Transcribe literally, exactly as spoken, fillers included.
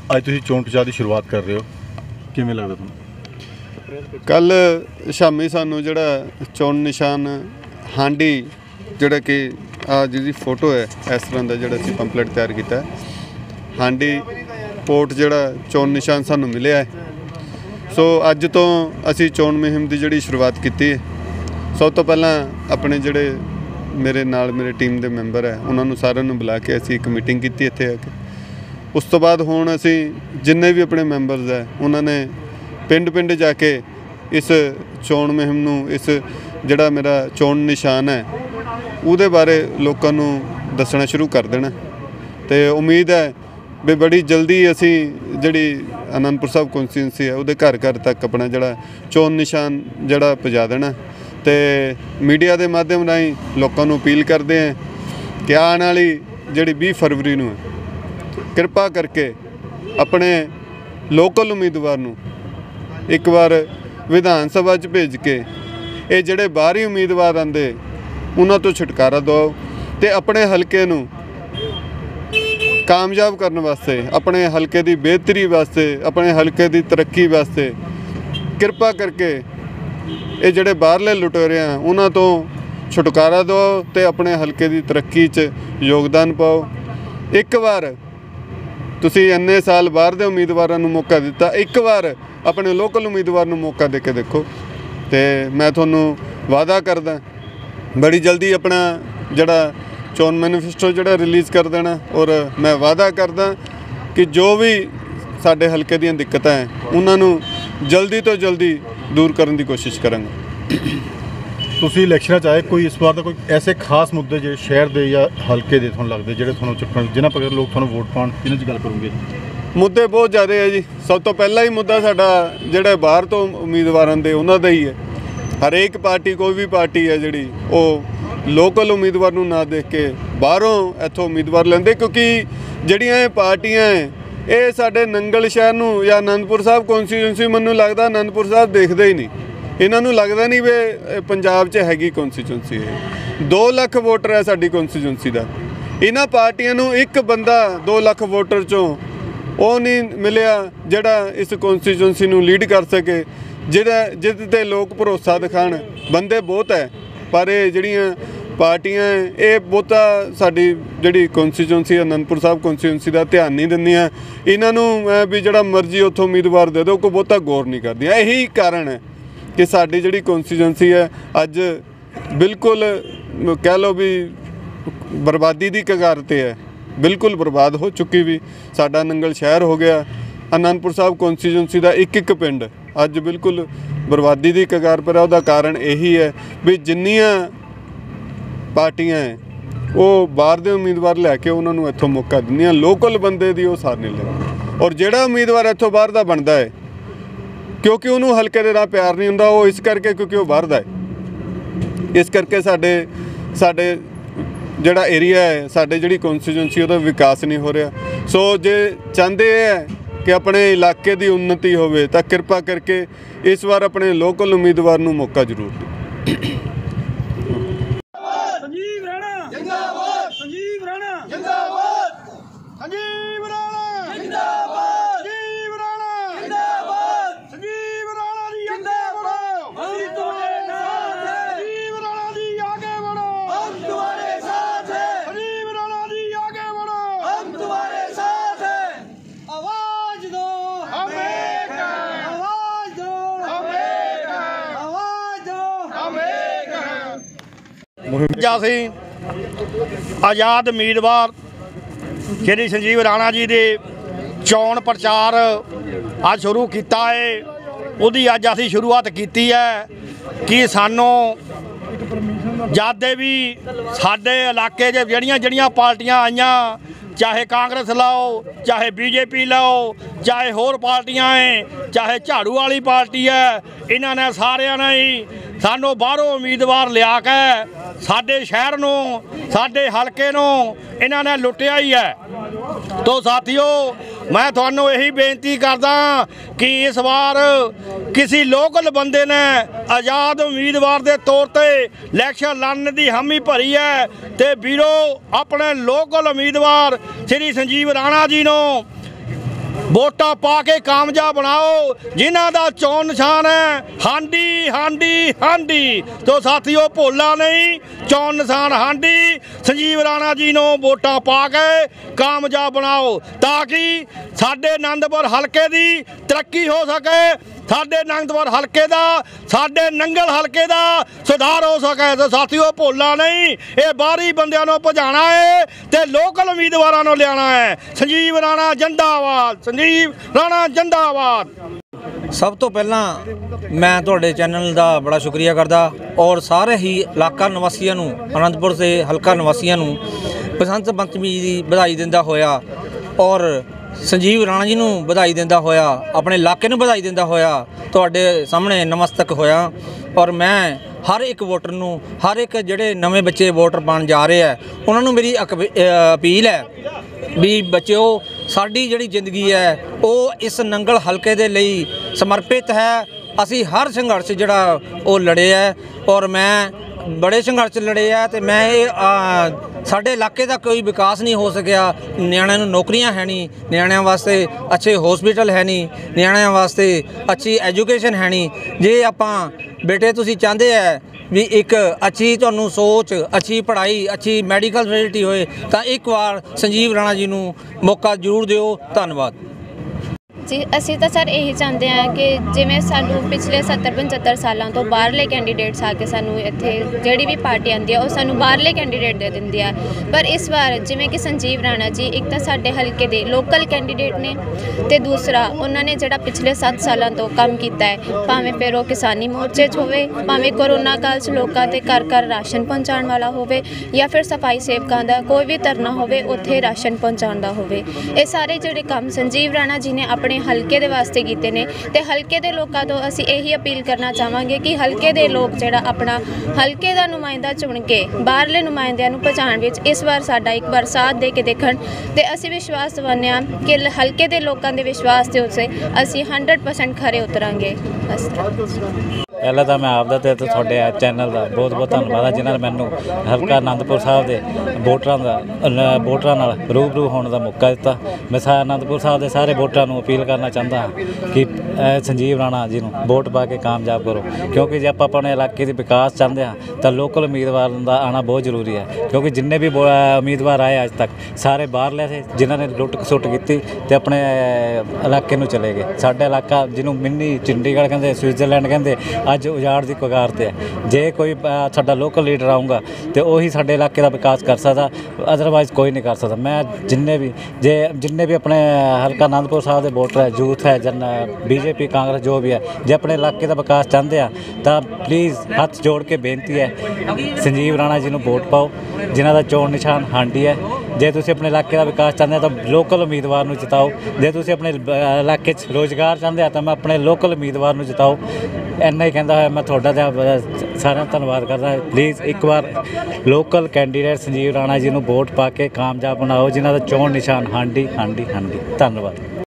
ਅੱਜ ਤੁਸੀਂ ਚੋਣ ਪ੍ਰਚਾਰ ਦੀ ਸ਼ੁਰੂਆਤ ਕਰ ਰਹੇ ਹੋ, ਕਿਵੇਂ ਲੱਗਦਾ ਤੁਹਾਨੂੰ? ਕੱਲ ਸ਼ਾਮੀ ਸਾਨੂੰ ਜਿਹੜਾ ਚੋਣ ਨਿਸ਼ਾਨ ਹਾਂਡੀ ਜਿਹੜਾ ਕਿ ਆ ਜਿਹਦੀ ਫੋਟੋ ਹੈ ਇਸ ਤਰ੍ਹਾਂ ਦਾ ਜਿਹੜਾ ਅਸੀਂ ਪੰਪਲੇਟ ਤਿਆਰ ਕੀਤਾ ਹਾਂਡੀ ਪੋਰਟ ਜਿਹੜਾ ਚੋਣ ਨਿਸ਼ਾਨ ਸਾਨੂੰ ਮਿਲਿਆ ਹੈ। ਸੋ ਅੱਜ ਤੋਂ ਅਸੀਂ ਚੋਣ ਮੁਹਿੰਮ ਦੀ ਜਿਹੜੀ ਸ਼ੁਰੂਆਤ ਕੀਤੀ ਹੈ। ਸਭ ਤੋਂ ਪਹਿਲਾਂ ਆਪਣੇ ਜਿਹੜੇ ਮੇਰੇ ਨਾਲ ਮੇਰੇ ਟੀਮ ਦੇ ਮੈਂਬਰ ਹੈ ਉਹਨਾਂ ਨੂੰ ਸਾਰਿਆਂ ਨੂੰ ਬੁਲਾ ਕੇ ਅਸੀਂ ਇੱਕ ਮੀਟਿੰਗ ਕੀਤੀ ਇੱਥੇ ਆ ਕੇ। ਉਸ ਤੋਂ ਬਾਅਦ ਹੁਣ ਅਸੀਂ ਜਿੰਨੇ ਵੀ ਆਪਣੇ ਮੈਂਬਰਸ ਹੈ ਉਹਨਾਂ ਨੇ ਪਿੰਡ ਪਿੰਡ ਜਾ ਕੇ ਇਸ ਚੋਣ ਮੁਹਿੰਮ ਨੂੰ, ਇਸ ਜਿਹੜਾ ਮੇਰਾ ਚੋਣ ਨਿਸ਼ਾਨ ਹੈ ਉਹਦੇ ਬਾਰੇ ਲੋਕਾਂ ਨੂੰ ਦੱਸਣਾ ਸ਼ੁਰੂ ਕਰ ਦੇਣਾ। ਅਤੇ ਉਮੀਦ ਹੈ ਵੀ ਬੜੀ ਜਲਦੀ ਅਸੀਂ ਜਿਹੜੀ ਅਨੰਦਪੁਰ ਸਾਹਿਬ ਕੌਂਸਟੀਟਿਊਂਸੀ ਹੈ ਉਹਦੇ ਘਰ ਘਰ ਤੱਕ ਆਪਣਾ ਜਿਹੜਾ ਚੋਣ ਨਿਸ਼ਾਨ ਜਿਹੜਾ ਪਹੁੰਚਾ ਦੇਣਾ। ਅਤੇ ਮੀਡੀਆ ਦੇ ਮਾਧਿਅਮ ਰਾਹੀਂ ਲੋਕਾਂ ਨੂੰ ਅਪੀਲ ਕਰਦੇ ਹਾਂ ਕਿ ਆਉਣ ਵਾਲੀ ਜਿਹੜੀ ਵੀਹ ਫਰਵਰੀ ਨੂੰ ਹੈ, ਕਿਰਪਾ ਕਰਕੇ ਆਪਣੇ ਲੋਕਲ ਉਮੀਦਵਾਰ ਨੂੰ ਇੱਕ ਵਾਰ ਵਿਧਾਨ ਸਭਾ 'ਚ ਭੇਜ ਕੇ ਇਹ ਜਿਹੜੇ ਬਾਹਰੀ ਉਮੀਦਵਾਰ ਆਉਂਦੇ ਉਹਨਾਂ ਤੋਂ ਛੁਟਕਾਰਾ ਦਿਵਾਓ ਅਤੇ ਆਪਣੇ ਹਲਕੇ ਨੂੰ ਕਾਮਯਾਬ ਕਰਨ ਵਾਸਤੇ, ਆਪਣੇ ਹਲਕੇ ਦੀ ਬਿਹਤਰੀ ਵਾਸਤੇ, ਆਪਣੇ ਹਲਕੇ ਦੀ ਤਰੱਕੀ ਵਾਸਤੇ ਕਿਰਪਾ ਕਰਕੇ ਇਹ ਜਿਹੜੇ ਬਾਹਰਲੇ ਲੁਟੇਰੇ ਆ ਉਹਨਾਂ ਤੋਂ ਛੁਟਕਾਰਾ ਦਿਓ ਅਤੇ ਆਪਣੇ ਹਲਕੇ ਦੀ ਤਰੱਕੀ 'ਚ ਯੋਗਦਾਨ ਪਾਓ। ਇੱਕ ਵਾਰ ਤੁਸੀਂ ਇੰਨੇ ਸਾਲ ਬਾਹਰ ਦੇ ਉਮੀਦਵਾਰਾਂ ਨੂੰ ਮੌਕਾ ਦਿੱਤਾ, ਇੱਕ ਵਾਰ ਆਪਣੇ ਲੋਕਲ ਉਮੀਦਵਾਰ ਨੂੰ ਮੌਕਾ ਦੇ ਕੇ ਦੇਖੋ। ਅਤੇ ਮੈਂ ਤੁਹਾਨੂੰ ਵਾਅਦਾ ਕਰਦਾ ਬੜੀ ਜਲਦੀ ਆਪਣਾ ਜਿਹੜਾ ਚੋਣ ਮੈਨੀਫੈਸਟੋ ਜਿਹੜਾ ਰਿਲੀਜ਼ ਕਰ ਦੇਣਾ, ਔਰ ਮੈਂ ਵਾਅਦਾ ਕਰਦਾ ਕਿ ਜੋ ਵੀ ਸਾਡੇ ਹਲਕੇ ਦੀਆਂ ਦਿੱਕਤਾਂ ਹੈ ਉਹਨਾਂ ਨੂੰ ਜਲਦੀ ਤੋਂ ਜਲਦੀ ਦੂਰ ਕਰਨ ਦੀ ਕੋਸ਼ਿਸ਼ ਕਰਾਂਗੇ। ਤੁਸੀਂ ਇਲੈਕਸ਼ਨਾਂ 'ਚ ਆਏ, ਕੋਈ ਇਸ ਵਾਰ ਦਾ ਕੋਈ ਐਸੇ ਖਾਸ ਮੁੱਦੇ ਜਿਹੜੇ ਸ਼ਹਿਰ ਦੇ ਜਾਂ ਹਲਕੇ ਦੇ ਤੁਹਾਨੂੰ ਲੱਗਦੇ ਜਿਹੜੇ ਤੁਹਾਨੂੰ ਚੁੱਕਣ, ਜਿਨ੍ਹਾਂ ਪਰ ਲੋਕ ਤੁਹਾਨੂੰ ਵੋਟ ਪਾਉਣ, ਇਹਨਾਂ 'ਚ ਗੱਲ ਕਰੋਗੇ? ਮੁੱਦੇ ਬਹੁਤ ਜ਼ਿਆਦਾ ਹੈ ਜੀ। ਸਭ ਤੋਂ ਪਹਿਲਾਂ ਹੀ ਮੁੱਦਾ ਸਾਡਾ ਜਿਹੜੇ ਬਾਹਰ ਤੋਂ ਉਮੀਦਵਾਰਾਂ ਦੇ ਉਹਨਾਂ ਦਾ ਹੀ ਹੈ। ਹਰੇਕ ਪਾਰਟੀ, ਕੋਈ ਵੀ ਪਾਰਟੀ ਹੈ ਜਿਹੜੀ ਉਹ ਲੋਕਲ ਉਮੀਦਵਾਰ ਨੂੰ ਨਾ ਦੇਖ ਕੇ ਬਾਹਰੋਂ ਇੱਥੋਂ ਉਮੀਦਵਾਰ ਲੈਂਦੇ, ਕਿਉਂਕਿ ਜਿਹੜੀਆਂ ਇਹ ਪਾਰਟੀਆਂ ਹੈ ਇਹ ਸਾਡੇ ਨੰਗਲ ਸ਼ਹਿਰ ਨੂੰ ਜਾਂ ਅਨੰਦਪੁਰ ਸਾਹਿਬ ਕੌਂਸਟੀਟਿਊਂਸੀ ਮੈਨੂੰ ਲੱਗਦਾ ਅਨੰਦਪੁਰ ਸਾਹਿਬ ਦੇਖਦੇ ਹੀ ਨਹੀਂ। ਇਹਨਾਂ ਨੂੰ ਲੱਗਦਾ ਨਹੀਂ ਵੀ ਪੰਜਾਬ 'ਚ ਹੈਗੀ ਕੌਂਸਟੀਟਿਊਂਸੀ ਹੈ। ਦੋ ਲੱਖ ਵੋਟਰ ਹੈ ਸਾਡੀ ਕੌਂਸਟੀਟਿਊਂਸੀ ਦਾ। ਇਹਨਾਂ ਪਾਰਟੀਆਂ ਨੂੰ ਇੱਕ ਬੰਦਾ ਦੋ ਲੱਖ ਵੋਟਰ 'ਚੋਂ ਉਹ ਨਹੀਂ ਮਿਲਿਆ ਜਿਹੜਾ ਇਸ ਕੌਂਸਟੀਟਿਊਂਸੀ ਨੂੰ ਲੀਡ ਕਰ ਸਕੇ, ਜਿਹੜਾ ਜਿਹਦੇ 'ਤੇ ਲੋਕ ਭਰੋਸਾ ਦਿਖਾਉਣ। ਬੰਦੇ ਬਹੁਤ ਹੈ ਪਰ ਇਹ ਜਿਹੜੀਆਂ ਪਾਰਟੀਆਂ ਇਹ ਬਹੁਤਾ ਸਾਡੀ ਜਿਹੜੀ ਕੌਂਸਟੀਟਿਊਂਸੀ ਅਨੰਦਪੁਰ ਸਾਹਿਬ ਕੌਂਸਟੀਟਿਊਂਸੀ ਦਾ ਧਿਆਨ ਨਹੀਂ ਦਿੰਦੀਆਂ। ਇਹਨਾਂ ਨੂੰ ਵੀ ਜਿਹੜਾ ਮਰਜ਼ੀ ਉੱਥੋਂ ਉਮੀਦਵਾਰ ਦੇ ਦਿਓ, ਕੋਈ ਬਹੁਤਾ ਗੌਰ ਨਹੀਂ ਕਰਦੀਆਂ। ਇਹੀ ਕਾਰਨ ਹੈ ਕਿ ਸਾਡੀ ਜਿਹੜੀ ਕੌਂਸਟੀਟਿਊਂਸੀ ਹੈ ਅੱਜ ਬਿਲਕੁਲ ਕਹਿ ਲਓ ਵੀ ਬਰਬਾਦੀ ਦੀ ਕਗਾਰ 'ਤੇ ਹੈ, ਬਿਲਕੁਲ ਬਰਬਾਦ ਹੋ ਚੁੱਕੀ। ਵੀ ਸਾਡਾ ਨੰਗਲ ਸ਼ਹਿਰ ਹੋ ਗਿਆ, ਅਨੰਦਪੁਰ ਸਾਹਿਬ ਕੌਂਸਟੀਟਿਊਂਸੀ ਦਾ ਇੱਕ ਇੱਕ ਪਿੰਡ ਅੱਜ ਬਿਲਕੁਲ ਬਰਬਾਦੀ ਦੀ ਕਗਾਰ ਪਰ ਹੈ। ਉਹਦਾ ਕਾਰਨ ਇਹੀ ਹੈ ਵੀ ਜਿੰਨੀਆਂ ਪਾਰਟੀਆਂ ਹੈ ਉਹ ਬਾਹਰ ਦੇ ਉਮੀਦਵਾਰ ਲੈ ਕੇ ਉਹਨਾਂ ਨੂੰ ਇੱਥੋਂ ਮੌਕਾ ਦਿੰਦੀਆਂ, ਲੋਕਲ ਬੰਦੇ ਦੀ ਉਹ ਸਾਰ ਨਹੀਂ ਲੈਂਦੇ। ਔਰ ਜਿਹੜਾ ਉਮੀਦਵਾਰ ਇੱਥੋਂ ਬਾਹਰ ਦਾ ਬਣਦਾ ਹੈ ਕਿਉਂਕਿ ਉਹਨੂੰ ਹਲਕੇ ਦੇ ਨਾਲ ਪਿਆਰ ਨਹੀਂ ਹੁੰਦਾ, ਉਹ ਇਸ ਕਰਕੇ ਕਿਉਂਕਿ ਉਹ ਬਾਹਰ ਦਾ ਹੈ। ਇਸ ਕਰਕੇ ਸਾਡੇ ਸਾਡੇ ਜਿਹੜਾ ਏਰੀਆ ਹੈ, ਸਾਡੇ ਜਿਹੜੀ ਕੌਂਸਟੀਟਿਊਂਸੀ ਉਹਦਾ ਵਿਕਾਸ ਨਹੀਂ ਹੋ ਰਿਹਾ। ਸੋ ਜੇ ਚਾਹੁੰਦੇ ਹੈ ਕਿ ਆਪਣੇ ਇਲਾਕੇ ਦੀ ਉન્નਤੀ ਹੋਵੇ ਤਾਂ ਕਿਰਪਾ ਕਰਕੇ ਇਸ ਵਾਰ ਆਪਣੇ ਲੋਕਲ ਉਮੀਦਵਾਰ ਨੂੰ ਮੌਕਾ ਜ਼ਰੂਰ ਦਿਓ। ਸੰਜੀਵ ਰਾਣਾ ਜਿੰਦਾਬਾਦ, ਸੰਜੀਵ ਰਾਣਾ ਜਿੰਦਾਬਾਦ, ਸੰਜੀਵ ਰਾਣਾ ਜਿੰਦਾਬਾਦ, ਸੰਜੀਵ ਰਾਣਾ ਜਿੰਦਾਬਾਦ, ਸੰਜੀਵ ਰਾਣਾ ਦੀ ਜਿੰਦਾਬਾਦ। हम तुम्हारे साथ हैं, संजीव राणा जी आगे बढ़ो, हम तुम्हारे साथ हैं, संजीव राणा जी आगे बढ़ो, हम तुम्हारे साथ हैं। आवाज दो हम एक हैं, आवाज दो हम एक हैं, आवाज दो हम एक हैं। ਅਸੀਂ ਆਜ਼ਾਦ ਉਮੀਦਵਾਰ ਸ਼੍ਰੀ ਸੰਜੀਵ ਰਾਣਾ ਜੀ ਦੇ ਚੋਣ ਪ੍ਰਚਾਰ ਅੱਜ ਸ਼ੁਰੂ ਕੀਤਾ ਹੈ। ਉਹਦੀ ਅੱਜ ਅਸੀਂ ਸ਼ੁਰੂਆਤ ਕੀਤੀ ਹੈ ਕਿ ਸਾਨੂੰ ਜਦ ਦੇ ਵੀ ਸਾਡੇ ਇਲਾਕੇ 'ਚ ਜਿਹੜੀਆਂ ਜਿਹੜੀਆਂ ਪਾਰਟੀਆਂ ਆਈਆਂ, ਚਾਹੇ ਕਾਂਗਰਸ ਲਾਓ, ਚਾਹੇ ਬੀਜੇਪੀ ਲਾਓ, ਚਾਹੇ ਹੋਰ ਪਾਰਟੀਆਂ ਹੈ, ਚਾਹੇ ਝਾੜੂ ਵਾਲੀ ਪਾਰਟੀ ਹੈ, ਇਹਨਾਂ ਨੇ ਸਾਰਿਆਂ ਨੇ ਹੀ ਸਾਨੂੰ ਬਾਹਰੋਂ ਉਮੀਦਵਾਰ ਲਿਆ ਕੇ ਸਾਡੇ ਸ਼ਹਿਰ ਨੂੰ, ਸਾਡੇ ਹਲਕੇ ਨੂੰ ਇਹਨਾਂ ਨੇ ਲੁੱਟਿਆ ਹੀ ਹੈ। तो साथियों मैं थानू यही बेनती करदा कि इस बार किसी लोकल बंदे ने आज़ाद उम्मीदवार के तौर पर इलैक्शन लड़ने की हामी भरी है तो वीरो अपने लोकल उम्मीदवार श्री संजीव राणा जी नूं ਵੋਟਾਂ ਪਾ ਕੇ ਕਾਮਯਾਬ ਬਣਾਓ, ਜਿਨ੍ਹਾਂ ਦਾ ਚੋਣ ਨਿਸ਼ਾਨ ਹੈ ਹਾਂਡੀ ਹਾਂਡੀ ਹਾਂਡੀ। ਤੋ ਸਾਥੀਓ ਭੋਲਾ ਨਹੀਂ, ਚੋਣ ਨਿਸ਼ਾਨ ਹਾਂਡੀ। ਸੰਜੀਵ ਰਾਣਾ ਜੀ ਨੂੰ ਵੋਟਾਂ ਪਾ ਕੇ ਕਾਮਯਾਬ ਬਣਾਓ ਤਾਂ ਕਿ ਸਾਡੇ ਆਨੰਦਪੁਰ ਹਲਕੇ ਦੀ ਤਰੱਕੀ ਹੋ ਸਕੇ, ਸਾਡੇ ਆਨੰਦਪੁਰ ਹਲਕੇ ਦਾ, ਸਾਡੇ ਨੰਗਲ ਹਲਕੇ ਦਾ ਸੁਧਾਰ ਹੋ ਸਕੇ। ਤੇ ਸਾਥੀਓ ਭੋਲਾ ਨਹੀਂ, ਇਹ ਬਾਹਰੀ ਬੰਦਿਆਂ ਨੂੰ ਭਜਾਣਾ ਹੈ ਤੇ ਲੋਕਲ ਉਮੀਦਵਾਰਾਂ ਨੂੰ ਲਿਆਉਣਾ ਹੈ। ਸੰਜੀਵ ਰਾਣਾ ਜਿੰਦਾਬਾਦ, ਸੰਜੀਵ ਰਾਣਾ ਜਿੰਦਾਬਾਦ। ਸਭ ਤੋਂ ਪਹਿਲਾਂ ਮੈਂ ਤੁਹਾਡੇ ਚੈਨਲ ਦਾ ਬੜਾ ਸ਼ੁਕਰੀਆ ਕਰਦਾ ਔਰ ਸਾਰੇ ਹੀ ਇਲਾਕਾ ਨਿਵਾਸੀਆਂ ਨੂੰ, ਅਨੰਦਪੁਰ ਦੇ ਹਲਕਾ ਨਿਵਾਸੀਆਂ ਨੂੰ ਬਸੰਤ ਪੰਚਮੀ ਦੀ ਵਧਾਈ ਦਿੰਦਾ ਹੋਇਆ ਔਰ ਸੰਜੀਵ ਰਾਣਾ ਜੀ ਨੂੰ ਵਧਾਈ ਦਿੰਦਾ ਹੋਇਆ, ਆਪਣੇ ਇਲਾਕੇ ਨੂੰ ਵਧਾਈ ਦਿੰਦਾ ਹੋਇਆ ਤੁਹਾਡੇ ਸਾਹਮਣੇ ਨਮਸਤਕ ਹੋਇਆ। ਔਰ ਮੈਂ ਹਰ ਇੱਕ ਵੋਟਰ ਨੂੰ, ਹਰ ਇੱਕ ਜਿਹੜੇ ਨਵੇਂ ਬੱਚੇ ਵੋਟਰ ਪਾਉਣ ਜਾ ਰਹੇ ਆ, ਉਹਨਾਂ ਨੂੰ ਮੇਰੀ ਅਪੀਲ ਹੈ ਵੀ ਬੱਚਿਓ, ਸਾਡੀ ਜਿਹੜੀ ਜ਼ਿੰਦਗੀ ਹੈ ਉਹ ਇਸ ਨੰਗਲ ਹਲਕੇ ਦੇ ਲਈ ਸਮਰਪਿਤ ਹੈ। ਅਸੀਂ ਹਰ ਸੰਘਰਸ਼ ਜਿਹੜਾ ਉਹ ਲੜੇ ਹੈ ਔਰ ਮੈਂ ਬੜੇ ਸੰਘਰਸ਼ ਲੜੇ ਆ ਤੇ ਮੈਂ ਇਹ ਸਾਡੇ ਇਲਾਕੇ ਦਾ ਕੋਈ ਵਿਕਾਸ ਨਹੀਂ ਹੋ ਸਕਿਆ। ਨਿਆਣਿਆਂ ਨੂੰ ਨੌਕਰੀਆਂ ਹੈ ਨਹੀਂ, ਨਿਆਣਿਆਂ ਵਾਸਤੇ ਅੱਛੇ ਹਸਪੀਟਲ ਹੈ ਨਹੀਂ, ਨਿਆਣਿਆਂ ਵਾਸਤੇ ਅੱਛੀ ਐਜੂਕੇਸ਼ਨ ਹੈ ਨਹੀਂ। ਜੇ ਆਪਾਂ ਬੇਟੇ ਤੁਸੀਂ ਚਾਹੁੰਦੇ ਹੈ ਵੀ ਇੱਕ ਅੱਛੀ ਤੁਹਾਨੂੰ ਸੋਚ, ਅੱਛੀ ਪੜ੍ਹਾਈ, ਅੱਛੀ ਮੈਡੀਕਲ ਫੈਸਿਲਿਟੀ ਹੋਏ ਤਾਂ ਇੱਕ ਵਾਰ ਸੰਜੀਵ ਰਾਣਾ ਜੀ ਨੂੰ ਮੌਕਾ ਜ਼ਰੂਰ ਦਿਓ। ਧੰਨਵਾਦ ਜੀ। ਅਸੀਂ ਤਾਂ ਸਰ ਇਹੀ ਚਾਹੁੰਦੇ ਹਾਂ ਕਿ ਜਿਵੇਂ ਸਾਨੂੰ ਪਿਛਲੇ ਸੱਤਰ ਪੰਝੱਤਰ ਸਾਲਾਂ ਤੋਂ ਬਾਹਰਲੇ ਕੈਂਡੀਡੇਟਸ ਆ ਕੇ ਸਾਨੂੰ ਇੱਥੇ ਜਿਹੜੀ ਵੀ ਪਾਰਟੀ ਆਉਂਦੀ ਆ ਉਹ ਸਾਨੂੰ ਬਾਹਰਲੇ ਕੈਂਡੀਡੇਟ ਦੇ ਦਿੰਦੀ ਆ, ਪਰ ਇਸ ਵਾਰ ਜਿਵੇਂ ਕਿ ਸੰਜੀਵ ਰਾਣਾ ਜੀ ਇੱਕ ਤਾਂ ਸਾਡੇ ਹਲਕੇ ਦੇ ਲੋਕਲ ਕੈਂਡੀਡੇਟ ਨੇ ਤੇ ਦੂਸਰਾ ਉਹਨਾਂ ਨੇ ਜਿਹੜਾ ਪਿਛਲੇ ਸੱਤ ਸਾਲਾਂ ਤੋਂ ਕੰਮ ਕੀਤਾ ਹੈ, ਭਾਵੇਂ ਫਿਰ ਉਹ ਕਿਸਾਨੀ ਮੋਰਚੇ 'ਚ ਹੋਵੇ, ਭਾਵੇਂ ਕਰੋਨਾ ਕਾਲ 'ਚ ਲੋਕਾਂ ਦੇ ਘਰ ਘਰ ਰਾਸ਼ਨ ਪਹੁੰਚਾਉਣ ਵਾਲਾ ਹੋਵੇ, ਜਾਂ ਫਿਰ ਸਫਾਈ ਸੇਵਕਾਂ ਦਾ ਕੋਈ ਵੀ ਧਰਨਾ ਹੋਵੇ ਉੱਥੇ ਰਾਸ਼ਨ ਪਹੁੰਚਾਉਣ ਦਾ ਹੋਵੇ। ਇਹ ਸਾਰੇ ਜਿਹੜੇ ਕੰਮ ਸੰਜੀਵ ਰਾਣਾ ਜੀ ਨੇ ਆਪਣੇ ਹਲਕੇ ਦੇ ਵਾਸਤੇ ਕੀਤੇ ਨੇ ਤੇ ਹਲਕੇ ਦੇ ਲੋਕਾਂ ਤੋਂ ਅਸੀਂ ਇਹੀ ਅਪੀਲ ਕਰਨਾ ਚਾਹਾਂਗੇ ਕਿ ਹਲਕੇ ਦੇ ਲੋਕ ਜਿਹੜਾ ਆਪਣਾ ਹਲਕੇ ਦਾ ਨੁਮਾਇੰਦਾ ਚੁਣ ਕੇ ਬਾਹਰਲੇ ਨੁਮਾਇੰਦਿਆਂ ਨੂੰ ਪਹੁੰਚਾਉਣ ਵਿੱਚ ਇਸ ਵਾਰ ਸਾਡਾ ਇੱਕ ਵਾਰ ਸਾਥ ਦੇ ਕੇ ਦੇਖਣ ਤੇ ਅਸੀਂ ਵਿਸ਼ਵਾਸ ਦਿਵਾਉਂਦੇ ਹਾਂ ਕਿ ਹਲਕੇ ਦੇ ਲੋਕਾਂ ਦੇ ਵਿਸ਼ਵਾਸ ਦੇ ਉੱਤੇ ਅਸੀਂ ਹੰਡਰਡ ਪਰਸੈਂਟ ਖਰੇ ਉਤਰਾਂਗੇ। ਬਸ ਪਹਿਲਾਂ ਤਾਂ ਮੈਂ ਆਪਦਾ ਅਤੇ ਤੁਹਾਡੇ ਚੈਨਲ ਦਾ ਬਹੁਤ ਬਹੁਤ ਧੰਨਵਾਦ ਹੈ ਜਿਨ੍ਹਾਂ ਨੇ ਮੈਨੂੰ ਹਲਕਾ ਅਨੰਦਪੁਰ ਸਾਹਿਬ ਦੇ ਵੋਟਰਾਂ ਦਾ ਵੋਟਰਾਂ ਨਾਲ ਰੂਬਰੂ ਹੋਣ ਦਾ ਮੌਕਾ ਦਿੱਤਾ। ਮੈਂ ਸਾ ਅਨੰਦਪੁਰ ਸਾਹਿਬ ਦੇ ਸਾਰੇ ਵੋਟਰਾਂ ਨੂੰ ਅਪੀਲ ਕਰਨਾ ਚਾਹੁੰਦਾ ਹਾਂ ਕਿ ਸੰਜੀਵ ਰਾਣਾ ਜੀ ਨੂੰ ਵੋਟ ਪਾ ਕੇ ਕਾਮਯਾਬ ਕਰੋ, ਕਿਉਂਕਿ ਜੇ ਆਪਾਂ ਆਪਣੇ ਇਲਾਕੇ ਦੇ ਵਿਕਾਸ ਚਾਹੁੰਦੇ ਹਾਂ ਤਾਂ ਲੋਕਲ ਉਮੀਦਵਾਰ ਦਾ ਆਉਣਾ ਬਹੁਤ ਜ਼ਰੂਰੀ ਹੈ। ਕਿਉਂਕਿ ਜਿੰਨੇ ਵੀ ਉਮੀਦਵਾਰ ਆਏ ਅੱਜ ਤੱਕ ਸਾਰੇ ਬਾਹਰਲੇ ਸੀ ਜਿਨ੍ਹਾਂ ਨੇ ਲੁੱਟ ਖਸੁੱਟ ਕੀਤੀ ਅਤੇ ਆਪਣੇ ਇਲਾਕੇ ਨੂੰ ਚਲੇ ਗਏ। ਸਾਡਾ ਇਲਾਕਾ ਜਿਹਨੂੰ ਮਿੰਨੀ ਚੰਡੀਗੜ੍ਹ ਕਹਿੰਦੇ, ਸਵਿਟਜ਼ਰਲੈਂਡ ਕਹਿੰਦੇ, ਅੱਜ ਉਜਾੜ ਦੀ ਕਗਾਰ 'ਤੇ ਹੈ। ਜੇ ਕੋਈ ਸਾਡਾ ਲੋਕਲ ਲੀਡਰ ਆਊਗਾ ਤਾਂ ਉਹੀ ਸਾਡੇ ਇਲਾਕੇ ਦਾ ਵਿਕਾਸ ਕਰ ਸਕਦਾ, ਅਦਰਵਾਈਜ਼ ਕੋਈ ਨਹੀਂ ਕਰ ਸਕਦਾ। ਮੈਂ ਜਿੰਨੇ ਵੀ ਜੇ ਜਿੰਨੇ ਵੀ ਆਪਣੇ ਹਲਕਾ ਅਨੰਦਪੁਰ ਸਾਹਿਬ ਦੇ ਵੋਟਰ ਹੈ, ਯੂਥ ਹੈ, ਜਨ ਬੀਜੇਪੀ ਕਾਂਗਰਸ ਜੋ ਵੀ ਹੈ, ਜੇ ਆਪਣੇ ਇਲਾਕੇ ਦਾ ਵਿਕਾਸ ਚਾਹੁੰਦੇ ਆ ਤਾਂ ਪਲੀਜ਼ ਹੱਥ ਜੋੜ ਕੇ ਬੇਨਤੀ ਹੈ ਸੰਜੀਵ ਰਾਣਾ ਜੀ ਨੂੰ ਵੋਟ ਪਾਓ, ਜਿਨ੍ਹਾਂ ਦਾ ਚੋਣ ਨਿਸ਼ਾਨ ਹਾਂਡੀ ਹੈ। ਜੇ ਤੁਸੀਂ ਆਪਣੇ ਇਲਾਕੇ ਦਾ ਵਿਕਾਸ ਚਾਹੁੰਦੇ ਹੋ ਤਾਂ ਲੋਕਲ ਉਮੀਦਵਾਰ ਨੂੰ ਜਿਤਾਓ। ਜੇ ਤੁਸੀਂ ਆਪਣੇ ਇਲਾਕੇ 'ਚ ਰੋਜ਼ਗਾਰ ਚਾਹੁੰਦੇ ਆ ਤਾਂ ਮੈਂ ਆਪਣੇ ਲੋਕਲ ਉਮੀਦਵਾਰ ਨੂੰ ਜਿਤਾਓ। ਇੰਨਾ ਹੀ ਕਹਿੰਦਾ ਹੋਇਆ ਮੈਂ ਤੁਹਾਡਾ ਸਾਰਿਆਂ ਦਾ ਧੰਨਵਾਦ ਕਰਦਾ। ਪਲੀਜ਼ ਇੱਕ ਵਾਰ ਲੋਕਲ ਕੈਂਡੀਡੇਟ ਸੰਜੀਵ ਰਾਣਾ ਜੀ ਨੂੰ ਵੋਟ ਪਾ ਕੇ ਕਾਮਯਾਬ ਬਣਾਓ, ਜਿਨ੍ਹਾਂ ਦਾ ਚੋਣ ਨਿਸ਼ਾਨ ਹਾਂਡੀ ਹਾਂਡੀ ਹਾਂਡੀ। ਧੰਨਵਾਦ।